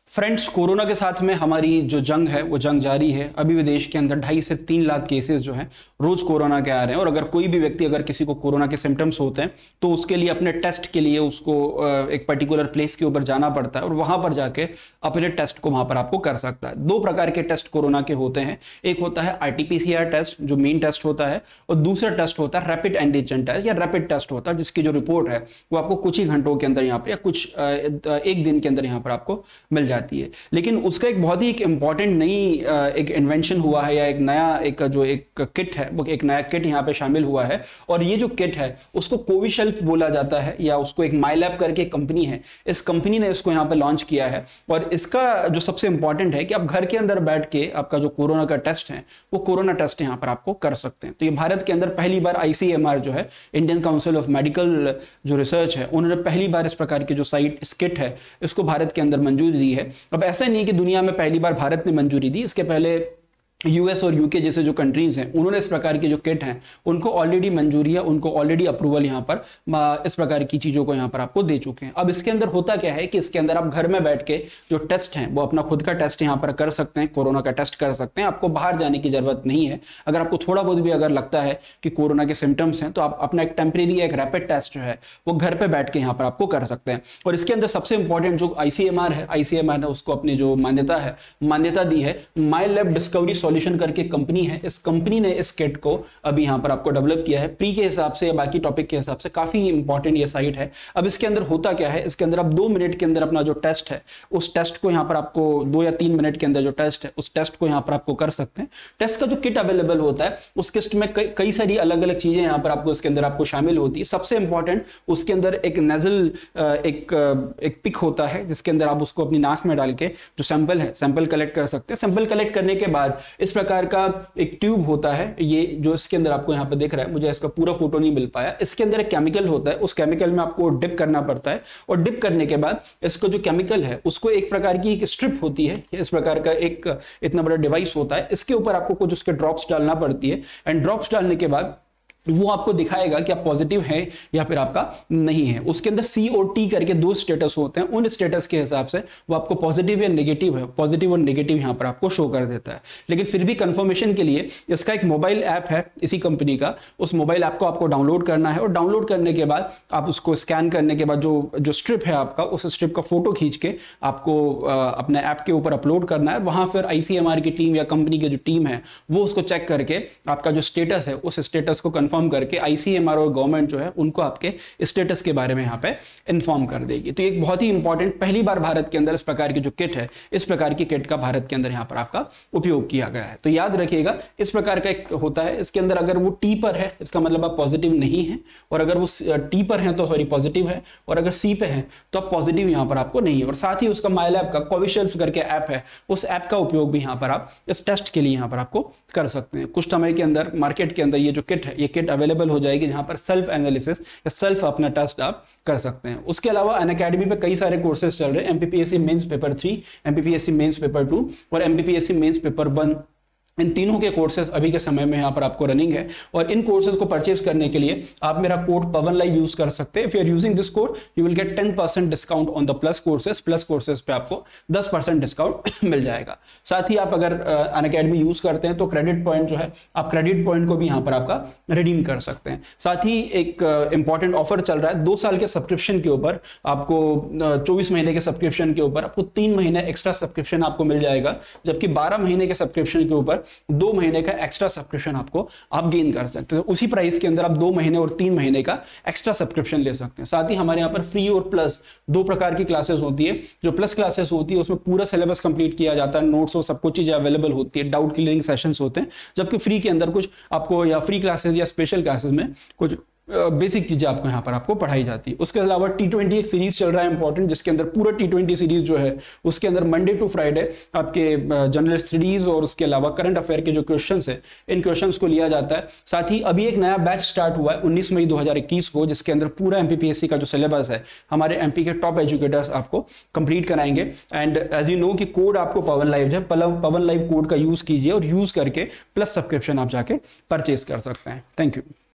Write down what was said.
Friends, corona के साथ में हमारी जो जंग है वो जंग जारी है। अभी भी देश के अंदर 2.5 से 3 लाख केसेस जो हैं रोज कोरोना के आ रहे हैं। और अगर कोई भी व्यक्ति, अगर किसी को कोरोना के सिम्टम्स होते हैं तो उसके लिए अपने टेस्ट के लिए उसको एक पर्टिकुलर प्लेस के ऊपर जाना पड़ता है और वहां पर जाके अपने टेस्ट को वहां पर आपको कर सकता है। 2 प्रकार के टेस्ट कोरोना के होते हैं। एक होता है RT-PCR टेस्ट जो मेन टेस्ट होता है, और दूसरा टेस्ट होता है रैपिड एंटीजन टेस्ट या रैपिड टेस्ट होता है, जिसकी जो रिपोर्ट है वो आपको कुछ ही घंटों के अंदर यहाँ पर या कुछ एक दिन के अंदर यहाँ पर आपको मिल जाती है। लेकिन उसका एक बहुत ही एक इंपॉर्टेंट नई एक इन्वेंशन हुआ है, या एक नया एक जो एक किट है वो एक नया किट यहाँ पे शामिल हुआ है। और ये जो किट है उसको कोविशील्ड बोला जाता है, या उसको एक माइलैब करके कंपनी है, इस कंपनी ने इसको यहाँ पे लॉन्च किया है। और इसका जो सबसे इंपॉर्टेंट है कि आप घर के अंदर बैठ के आपका जो कोरोना का टेस्ट है वो कोरोना टेस्ट यहाँ पर आपको कर सकते हैं। तो ये भारत के अंदर पहली बार ICMR जो है, इंडियन काउंसिल ऑफ मेडिकल जो रिसर्च है, उन्होंने पहली बार इस प्रकार की जो इस किट है इसको भारत के अंदर मंजूरी दी है। अब ऐसा नहीं कि दुनिया में पहली बार भारत ने मंजूरी दी, इसके पहले US और UK जैसे जो कंट्रीज हैं उन्होंने इस प्रकार की जो किट हैं उनको ऑलरेडी मंजूरी है, उनको ऑलरेडी अप्रूवल यहाँ पर इस प्रकार की चीज़ों को यहाँ पर आपको दे चुके हैं। अब इसके अंदर होता क्या है कि इसके अंदर आप घर में बैठ के जो टेस्ट हैं वो अपना खुद का टेस्ट यहाँ पर कर सकते हैं, कोरोना का टेस्ट कर सकते हैं। आपको बाहर जाने की जरूरत नहीं है। अगर आपको थोड़ा बहुत भी अगर लगता है कि कोरोना के सिम्टम्स हैं तो आप अपना एक टेम्परेरी एक रैपिड टेस्ट जो है वो घर पर बैठ के यहाँ पर आपको कर सकते हैं। और इसके अंदर सबसे इंपॉर्टेंट जो ICMR है, ICMR ने उसको अपनी जो मान्यता दी है, माई लैब डिस्कवरी सॉल्यूशन करके कंपनी है। इस कंपनी ने इस किट को अभी यहां पर आपको डेवलप किया है। प्री के हिसाब से या बाकी टॉपिक के हिसाब से काफी इंपॉर्टेंट ये साइट है। अब इसके अंदर होता क्या है, इसके अंदर आप 2 मिनट के अंदर अपना जो टेस्ट है उस टेस्ट को यहां पर आपको 2 या 3 मिनट के अंदर जो टेस्ट है उस टेस्ट को यहां पर आपको कर सकते हैं। टेस्ट का जो किट अवेलेबल होता है उस किट में कई सारी अलग अलग चीजें यहां पर आपको इसके अंदर आपको शामिल होती है। सबसे इंपॉर्टेंट उसके अंदर एक नेजल एक पिक होता है जिसके अंदर आप उसको अपनी नाक में डाल के जो सैंपल है सैंपल कलेक्ट कर सकते हैं। सैंपल कलेक्ट करने के बाद इस प्रकार का एक ट्यूब होता है, ये जो इसके अंदर आपको यहाँ पे दिख रहा है, मुझे इसका पूरा फोटो नहीं मिल पाया। इसके अंदर एक केमिकल होता है, उस केमिकल में आपको डिप करना पड़ता है और डिप करने के बाद इसको जो केमिकल है उसको एक प्रकार की एक स्ट्रिप होती है, इस प्रकार का एक इतना बड़ा डिवाइस होता है, इसके ऊपर आपको कुछ उसके ड्रॉप्स डालना पड़ती है। एंड ड्रॉप्स डालने के बाद वो आपको दिखाएगा कि आप पॉजिटिव है या फिर आपका नहीं है। उसके अंदर C और T करके 2 स्टेटस होते हैं। उन स्टेटस के हिसाब से वो आपको पॉजिटिव या नेगेटिव है, पॉजिटिव और नेगेटिव यहां पर आपको शो कर देता है। लेकिन फिर भी कंफर्मेशन के लिए इसका एक मोबाइल ऐप है इसी कंपनी का, उस मोबाइल ऐप को आपको डाउनलोड करना है और डाउनलोड करने के बाद आप उसको स्कैन करने के बाद जो स्ट्रिप है आपका, उस स्ट्रिप का फोटो खींच के आपको अपने ऐप के ऊपर अपलोड करना है। वहां फिर ICMR की टीम या कंपनी की जो टीम है वो उसको चेक करके आपका जो स्टेटस है उस स्टेटस को कंफर्म करके ICMR और गवर्नमेंट जो है उनको आपके स्टेटस के बारे में यहाँ पे इन्फॉर्म कर देगी। तो एक बहुत ही इंपॉर्टेंट, पहली बार भारत के अंदर इस प्रकार की जो किट है, इस प्रकार की किट का भारत के अंदर यहाँ पर आपका उपयोग किया गया है। तो याद रखिएगा इस प्रकार का एक होता है, इसके अंदर अगर वो T पर है इसका मतलब आप पॉजिटिव नहीं है, और अगर वो T पर है तो सॉरी पॉजिटिव है, और अगर C पे है तो आप पॉजिटिव यहाँ पर आपको नहीं है। और साथ ही उसका माइलैब का कोविशील्ड करके ऐप है, उस ऐप का उपयोग भी यहाँ पर आप इस टेस्ट के लिए यहाँ पर आपको कर सकते हैं। कुछ समय के अंदर मार्केट के अंदर ये जो किट है, ये किट अवेलेबल हो जाएगी जहां पर सेल्फ एनालिसिस या सेल्फ अपना टेस्ट आप कर सकते हैं। उसके अलावा अनअकैडमी पे कई सारे कोर्सेज चल रहे हैं, MPPSC mains paper 3, MPPSC mains paper 2 और MPPSC मेंस पेपर 1। इन तीनों के कोर्सेज अभी के समय में यहाँ पर आपको रनिंग है, और इन कोर्सेज को परचेज करने के लिए आप मेरा कोड पवन लाइव यूज कर सकते हैं। If you are using this code you will get 10% discount on the plus courses पे आपको 10% डिस्काउंट मिल जाएगा। साथ ही आप अगर अनअकैडमी यूज करते हैं तो क्रेडिट पॉइंट जो है, आप क्रेडिट पॉइंट को भी यहाँ पर आपका रिडीम कर सकते हैं। साथ ही एक इंपॉर्टेंट ऑफर चल रहा है, 2 साल के सब्सक्रिप्शन के ऊपर आपको 24 महीने के सब्सक्रिप्शन के ऊपर आपको 3 महीने एक्स्ट्रा सब्सक्रिप्शन आपको मिल जाएगा, जबकि 12 महीने के सब्सक्रिप्शन के ऊपर 2 महीने का एक्स्ट्रा सब्सक्रिप्शन आपको आप गेन कर सकते हैं। उसी प्राइस के अंदर आप 2 महीने और 3 महीने का एक्स्ट्रा सब्सक्रिप्शन ले सकते हैं। साथ ही हमारे यहाँ पर फ्री और प्लस 2 प्रकार की क्लासेस होती है। जो प्लस क्लासेस होती है उसमें पूरा सिलेबस कंप्लीट किया जाता है, नोट्स और सब कुछ चीजें अवेलेबल होती है, डाउट क्लियरिंग सेशंस होते हैं। जबकि फ्री के अंदर कुछ आपको या फ्री क्लासेस या स्पेशल क्लासेस में कुछ बेसिक चीजें आपको यहाँ पर आपको पढ़ाई जाती है। उसके अलावा T20 एक सीरीज चल रहा है इंपॉर्टेंट, जिसके अंदर पूरा T20 सीरीज जो है उसके अंदर मंडे टू फ्राइडे आपके जनरल स्टडीज और उसके अलावा करंट अफेयर के जो क्वेश्चंस है इन क्वेश्चंस को लिया जाता है। साथ ही अभी एक नया बैच स्टार्ट हुआ है 19 मई 2021 को, जिसके अंदर पूरा MPPSC का जो सिलेबस है हमारे MP के टॉप एजुकेटर्स आपको कंप्लीट कराएंगे। एंड एज यू नो कि कोड आपको पवन लाइव है, पवन लाइव कोड का यूज कीजिए और यूज करके प्लस सब्सक्रिप्शन आप जाके परचेज कर सकते हैं। Thank you.